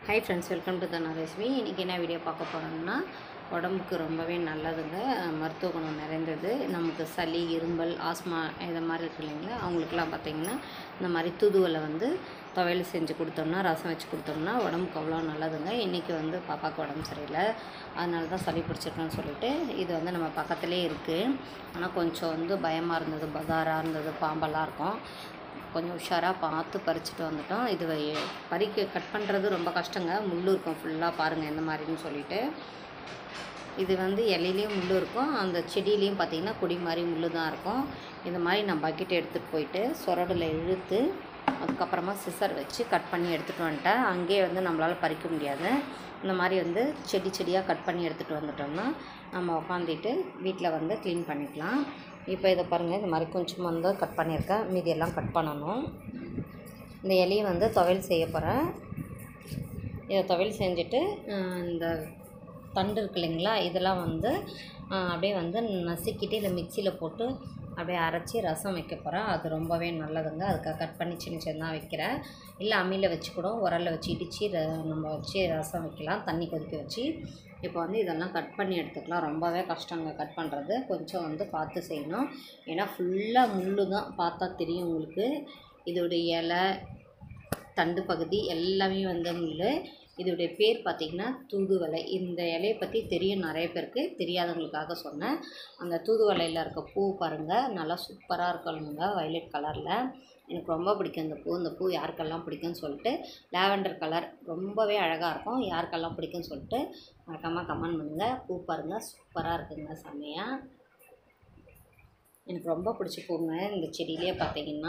Hi friends, welcome to Dhana recipe. இன்றைக்கி என்ன video பார்க்க போகிறோம்னா, உடம்புக்கு ரொம்பவே நல்லதுங்க. மருத்துவ குணம் நிறைந்தது. நமக்கு சளி, இருமல், ஆஸ்மா இதை மாதிரி இருக்கு இல்லைங்களா, அவங்களுக்குலாம் பார்த்திங்கன்னா இந்த மாதிரி தூதுவளை துவையல் செஞ்சு கொடுத்தோம்னா, ரசம் வச்சு கொடுத்தோம்னா உடம்புக்கு அவ்வளோ நல்லதுங்க. இன்றைக்கி பாப்பாவுக்கு உடம்பு சரியில்லை, அதனால தான் சளி பிடிச்சிருக்குன்னு சொல்லிட்டு இது நம்ம பக்கத்துலேயே இருக்குது. ஆனால் கொஞ்சம் பயமாக இருந்தது, பதாராக இருந்தது, பாம்பெல்லாம் இருக்கும். கொஞ்சம் உஷாராக பார்த்து பறிச்சுட்டு வந்துட்டோம். இது கட் பண்ணுறது ரொம்ப கஷ்டங்க. முள் இருக்கும் ஃபுல்லாக, பாருங்கள் எந்த மாதிரின்னு சொல்லிட்டு. இது இலையிலையும் முள் இருக்கும், அந்த செடியிலையும் பார்த்திங்கன்னா கொடி மாதிரி முள் தான் இருக்கும். இந்த மாதிரி நான் பக்கெட் எடுத்துகிட்டு போயிட்டு சொரடில் இழுத்து அதுக்கப்புறமா சிசர் வச்சு கட் பண்ணி எடுத்துகிட்டு வந்துட்டேன். அங்கேயே நம்மளால் பறிக்க முடியாது. இந்த மாதிரி செடியாக கட் பண்ணி எடுத்துகிட்டு வந்துட்டோம்னா நம்ம உட்காந்துட்டு வீட்டில் க்ளீன் பண்ணிக்கலாம். இப்போ இதை பாருங்கள், இந்த மாதிரி கொஞ்சம் கட் பண்ணியிருக்கேன். மீதியெல்லாம் கட் பண்ணணும். இந்த இலையை துவையல் செய்ய போகிறேன். இதை துவையல் செஞ்சுட்டு இந்த தண்டு இருக்கு இல்லைங்களா, இதெல்லாம் அப்படியே நசுக்கிட்டு இதை மிக்சியில் போட்டு அப்படியே அரைச்சி ரசம் வைக்க போகிறேன். அது ரொம்பவே நல்லதுங்க. அதுக்காக கட் பண்ணி சின்ன சின்னதாக வைக்கிறேன். இல்லை அம்மியில் வச்சு கூட உரலில் வச்சு இடித்து நம்ம வச்சு ரசம் வைக்கலாம், தண்ணி கொதிக்க வச்சு. இப்போ இதெல்லாம் கட் பண்ணி எடுத்துக்கலாம். ரொம்பவே கஷ்டங்க கட் பண்ணுறது. கொஞ்சம் பார்த்து செய்யணும். ஏன்னா ஃபுல்லாக முள் தான், பார்த்தா தெரியும் உங்களுக்கு. இதோடைய இலை, தண்டு பகுதி எல்லாமே முள். இதோடைய பேர் பார்த்திங்கன்னா தூதுவளை. இந்த இலையை பற்றி தெரியும் நிறைய பேருக்கு, தெரியாதவங்களுக்காக சொன்னேன். அந்த தூதுவளையில் இருக்க பூ பாருங்கள், நல்லா சூப்பராக இருக்கணுங்க, வயலட் கலரில். எனக்கு ரொம்ப பிடிக்கும் இந்த பூ. இந்த பூ யாருக்கெல்லாம் பிடிக்கும்னு சொல்லிட்டு, லாவெண்டர் கலர் ரொம்பவே அழகாக இருக்கும். யாருக்கெல்லாம் பிடிக்கும்னு சொல்லிட்டு மறக்காமல் கமெண்ட் பண்ணுங்கள். பூ பாருங்கள், சூப்பராக இருக்குங்க, செம்மையாக. எனக்கு ரொம்ப பிடிச்சி பூங்க. இந்த செடியிலே பார்த்திங்கன்னா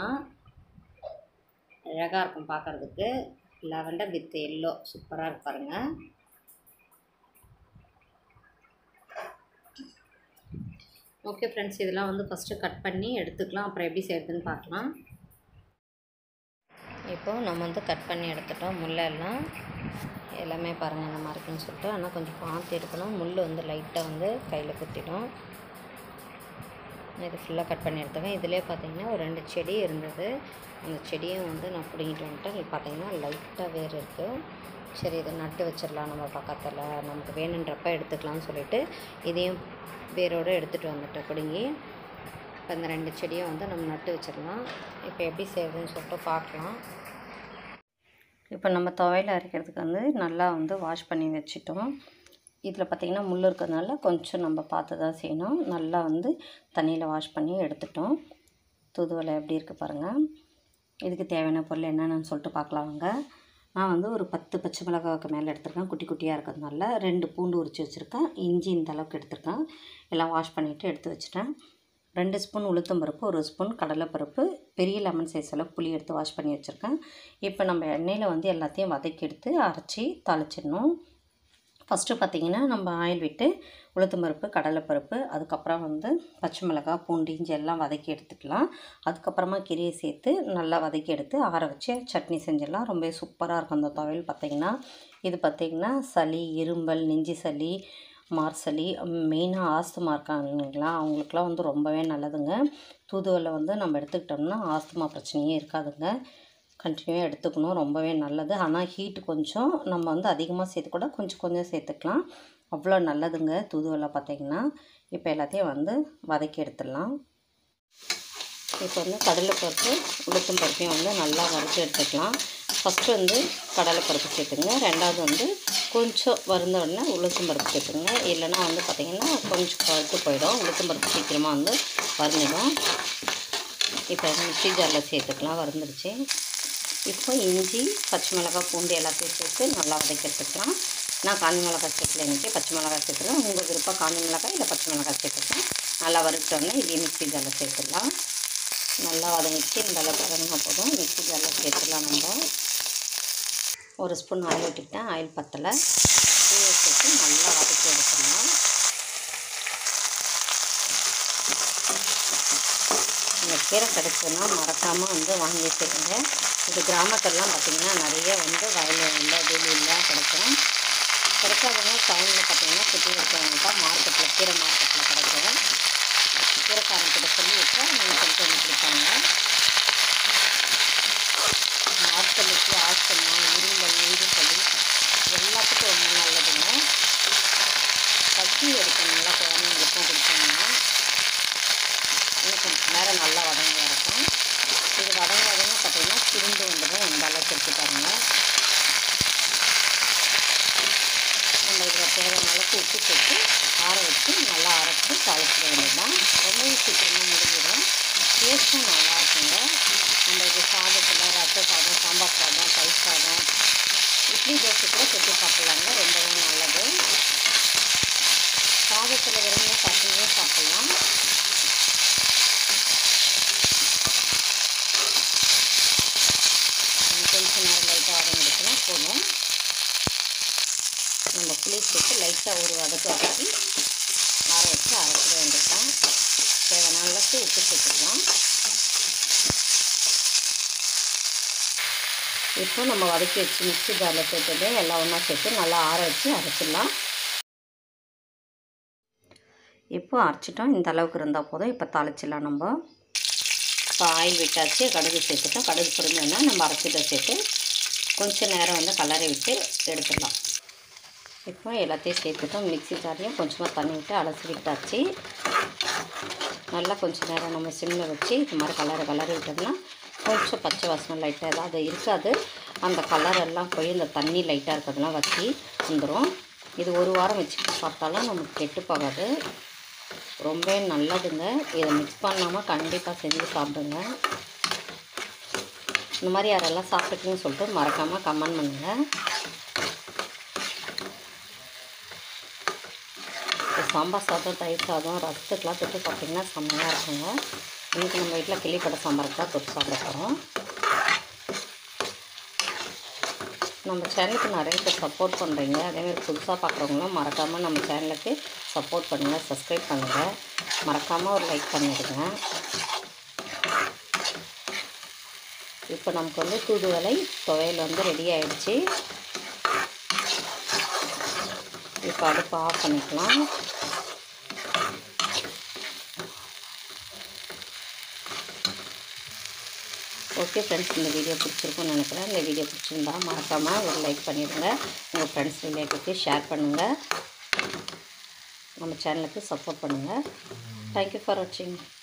அழகாக இருக்கும் பார்க்குறதுக்கு. லாவெண்டர் வித் எல்லோ சூப்பராக இருப்பாருங்க. ஓகே ஃப்ரெண்ட்ஸ், இதெல்லாம் ஃபஸ்ட்டு கட் பண்ணி எடுத்துக்கலாம். அப்புறம் எப்படி செய்கிறதுன்னு பார்க்கலாம். இப்போது நம்ம கட் பண்ணி எடுத்துட்டோம். முள்ளெல்லாம் எல்லாமே பாருங்கள் இந்த மாதிரி இருக்குன்னு சொல்லிட்டு. ஆனால் கொஞ்சம் பார்த்து எடுக்கணும். முள் லைட்டாக கையில் குத்திடும். இது ஃபுல்லாக கட் பண்ணி எடுத்துக்கேன். இதிலே பார்த்திங்கன்னா ஒரு 2 செடி இருந்தது. அந்த செடியும் நான் பிடிங்கிட்டு வந்துட்டேன். இது பார்த்திங்கன்னா லைட்டாக வேர் இருக்குது. சரி, இதை நட்டு வச்சிடலாம் நம்ம பக்கத்தில், நமக்கு வேணுன்றப்ப எடுத்துக்கலாம்னு சொல்லிட்டு இதையும் வேரோடு எடுத்துகிட்டு வந்துட்டேன் பிடுங்கி. இப்போ இந்த 2 செடியும் நம்ம நட்டு வச்சிடலாம். இப்போ எப்படி செய்கிறதுன்னு சொல்லிட்டு பார்க்கலாம். இப்போ நம்ம துவையல் அரைக்கிறதுக்கு நல்லா வாஷ் பண்ணி வச்சுட்டோம். இதில் பார்த்திங்கன்னா முள் இருக்கிறதுனால கொஞ்சம் நம்ம பார்த்து தான் செய்யணும். நல்லா தண்ணியில் வாஷ் பண்ணி எடுத்துட்டோம். தூதுவளை எப்படி இருக்குது பாருங்கள். இதுக்கு தேவையான பொருள் என்னென்னு சொல்லிட்டு பார்க்கலாங்க. நான் ஒரு 10 பச்சை மிளகாய்க்கு மேலே எடுத்துருக்கேன். குட்டி குட்டியாக இருக்கிறதுனால 2 பூண்டு உரித்து வச்சுருக்கேன். இஞ்சி இந்த அளவுக்கு எடுத்துருக்கேன். எல்லாம் வாஷ் பண்ணிவிட்டு எடுத்து வச்சுட்டேன். 2 ஸ்பூன் உளுத்தம்பருப்பு, 1 ஸ்பூன் கடலைப்பருப்பு, பெரிய லெமன் சைஸ் அளவு புளி எடுத்து வாஷ் பண்ணி வச்சுருக்கேன். இப்போ நம்ம எண்ணெயில் எல்லாத்தையும் வதக்கி எடுத்து அரைச்சி தாளிச்சிடணும். ஃபஸ்ட்டு பார்த்திங்கன்னா நம்ம ஆயில் விட்டு உளுத்தம்பருப்பு, கடலைப்பருப்பு, அதுக்கப்புறம் பச்சை மிளகாய், பூண்டு, இஞ்சி எல்லாம் வதக்கி எடுத்துக்கலாம். அதுக்கப்புறமா கீரையை சேர்த்து நல்லா வதக்கி எடுத்து ஆற வச்சு சட்னி செஞ்சிடலாம். ரொம்ப சூப்பராக இருக்கும் அந்த துவையல் பார்த்திங்கன்னா. இது பார்த்திங்கன்னா சளி, இருமல், நெஞ்சு சளி, மார்சளி, மெயினாக ஆஸ்துமா இருக்காங்க இல்லைங்களா, அவங்களுக்குலாம் ரொம்பவே நல்லதுங்க. தூதுவளை நம்ம எடுத்துக்கிட்டோம்னா ஆஸ்துமா பிரச்சனையே இருக்காதுங்க. கண்டினியூவாக எடுத்துக்கணும், ரொம்பவே நல்லது. ஆனால் ஹீட்டு கொஞ்சம் நம்ம அதிகமாக சேர்த்து கூட கொஞ்சம் சேர்த்துக்கலாம். அவ்வளோ நல்லதுங்க தூதுவளை பார்த்திங்கன்னா. இப்போ எல்லாத்தையும் வதக்கி எடுத்துடலாம். இப்போ கடலைப்பருப்பு, உளுத்தம் பருப்பையும் நல்லா வதக்கி எடுத்துக்கலாம். ஃபஸ்ட்டு கடலைப்பருப்பு சேர்த்துங்க. ரெண்டாவது கொஞ்சம் வருந்த உடனே உளுத்தம் பருப்பு சேர்த்துங்க. இல்லைன்னா பார்த்திங்கன்னா கொஞ்சம் கருத்து போயிடும். உளுத்தம் பருப்பு சீக்கிரமாக வறுந்துடும். இப்போ மிக்ஸி ஜாரில் சேர்த்துக்கலாம், வறுந்துடுச்சு. இப்போ இஞ்சி, பச்சை மிளகாய், பூண்டு எல்லாத்தையும் சேர்த்து நல்லா வதக்கி எடுத்துக்கலாம். நான் காஞ்சி மிளகாய் சேர்த்துல இன்றைக்கி பச்சை மிளகாய் சேர்த்துக்கலாம். உங்கள் விருப்பம் காஞ்சி மிளகாய் இல்லை பச்சை மிளகாய் சேர்த்துக்கலாம். நல்லா வறுத்தோடனே இதையும் மிக்ஸி ஜாரில் சேர்த்துடலாம். நல்லா வதங்கிச்சு, இந்த அளவுக்கு வதங்கினா போதும். மிக்ஸி ஜாரில் சேர்த்துடலாம். நம்ம 1 ஸ்பூன் ஆயில் விட்டுக்கிட்டேன், ஆயில் பத்தலை. பூவை சேர்த்து நல்லா வதக்கி எடுத்துடலாம். இந்த கீரை கிடச்சதுன்னா மறக்காமல் வாங்கி செய்யுங்க. இது கிராமத்திலலாம் பார்த்திங்கன்னா நிறைய வயலில் வெளியெல்லாம் கிடைக்கும். கிடைக்காதவங்க டவுனில் பார்த்திங்கன்னா சுற்றி இருக்கிறவங்க தான் மார்க்கெட்டில், கீரை மார்க்கெட்டில் கிடைக்கும். கீரைக்காரங்கிட்ட சொல்லி வச்சா நீங்கள் கொஞ்சம் கொடுப்பாங்க. மார்க்கெட்டுக்கு ஆஸ்துமா, இருமல், நெஞ்சு சளி தேவையான அளவுக்கு உப்பு போட்டு ஆற வச்சு நல்லா அரைச்சி தாளிச்சிட வேண்டியதுதான். ரொம்பவே சீக்கிரமாக முடிஞ்சிடும். டேஸ்ட்டும் நல்லா இருக்குங்க. நம்ம இது சாதத்தில் ரச சாதம், சாம்பார் சாதம், தயிர் சாதம், இட்லி தோசை கூட தொட்டு சாப்பிட்லாங்க. ரொம்பவே நல்லது. சாதத்தில் வெறுமனே பசங்களும் சாப்பிட்லாம். கொஞ்சம் நேரம் லைட்டாக வதங்கிடுச்சுன்னா போதும். நம்ம புளி சேர்த்து லைட்டாக ஒரு வதக்கி ஆற வச்சு அரைச்சிட வேண்டியதுதான். தேவையான அளவுக்கு உப்பு சேர்த்துக்கலாம். இப்போ நம்ம வதக்கி வச்சு மிக்ஸி ஜாரில் சேர்த்துட்டு எல்லாம் ஒன்றா சேர்த்து நல்லா ஆற வச்சு அரைச்சிடலாம். இப்போ அரைச்சிட்டோம். இந்த அளவுக்கு இருந்தால் போதும். இப்போ தாளிச்சிடலாம். நம்ம இப்போ ஆயில் விட்டாச்சு, கடுகு சேர்த்துட்டோம். கடுகு பொரிஞ்சோன்னா நம்ம அரைச்சிட்ட சேர்த்து கொஞ்சம் நேரம் வந்து கலரை விட்டு எடுத்துடலாம். இப்போ எல்லாத்தையும் சேர்த்துட்டோம். மிக்ஸி ஜார்லையும் கொஞ்சமாக தண்ணி விட்டு அலசி விட்டாச்சு. நல்லா கொஞ்சம் நேரம் நம்ம சிம்மில் வச்சு இது மாதிரி கலரை விட்டோம்னா கொஞ்சம் பச்சை வாசனை லைட்டாக ஏதாவது இருக்காது. அந்த கலரெல்லாம் போய் இந்த தண்ணி லைட்டாக இருக்கிறதுலாம் வச்சு வந்துடும். இது ஒரு வாரம் வச்சுட்டு சாப்பிட்டாலும் நமக்கு கெட்டு போகாது. ரொம்ப நல்லதுங்க. இதை மிக்ஸ் பண்ணாமல் கண்டிப்பாக செஞ்சு சாப்பிடுங்க. இந்த மாதிரி யாரெல்லாம் சாப்பிட்டுக்குன்னு சொல்லிட்டு மறக்காமல் கமெண்ட் பண்ணுங்கள். சாம்பார் சாதம், தயிர் சாதம், ரசத்துக்கெலாம் தொட்டு சாப்பிட்டிங்கன்னா செம்மையாக இருக்குங்க. இன்றைக்கி நம்ம வீட்டில் கிள்ளிப்படை சாம்பாருக்கு தான் தொட்டு சாப்பிட போகிறோம். நம்ம சேனலுக்கு நிறைய பேர் சப்போர்ட் பண்ணுறீங்க. அதேமாதிரி புதுசாக பார்க்குறவங்களும் மறக்காமல் நம்ம சேனலுக்கு சப்போர்ட் பண்ணுங்கள், சப்ஸ்கிரைப் பண்ணுங்கள், மறக்காமல் ஒரு லைக் பண்ணிடுங்க. இப்போ நமக்கு வந்து தூதுவளை துவையல் வந்து ரெடி ஆகிடுச்சு. இப்போ அடுப்பு ஆஃப் பண்ணிக்கலாம். ஓகே ஃப்ரெண்ட்ஸ், இந்த வீடியோ பிடிச்சிருக்குன்னு நினைக்கிறேன். இந்த வீடியோ பிடிச்சிருந்தா மறக்காமல் ஒரு லைக் பண்ணிடுங்க. உங்கள் ஃப்ரெண்ட்ஸ் ரிலேட்டிவ்க்கு ஷேர் பண்ணுங்கள். நம்ம சேனலுக்கு சப்போர்ட் பண்ணுங்கள். தேங்க்யூ ஃபார் வாட்சிங்.